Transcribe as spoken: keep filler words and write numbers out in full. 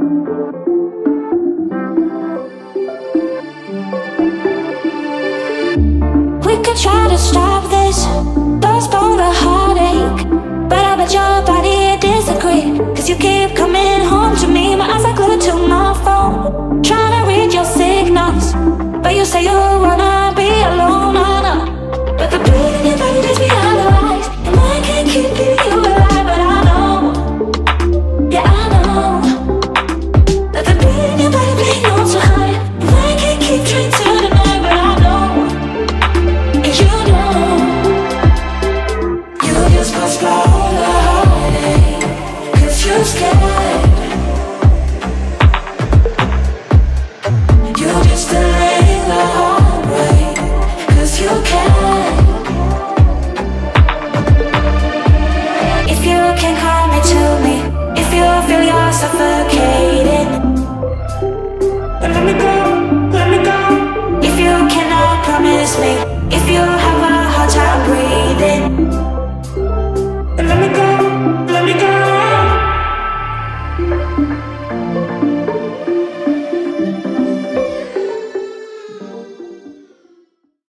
We could try to stop this, postpone the heartache, but I bet your body disagree. Cause you keep coming home to me, my eyes are glued to my phone, trying to read your signals, but you say you wanna be alone, oh no. But the pain in your body makes me otherwise, and I can't keep feeling you alive. But I know, yeah I know, that the pain in your body makes no so high, and I can't keep trying to deny. But I know, and you know, you just postpone the heartache, cause you're scared. You just delay the heartbreak, cause you can. If you can call me to me, if you feel you're suffocating, let me go, let me go. If you cannot promise me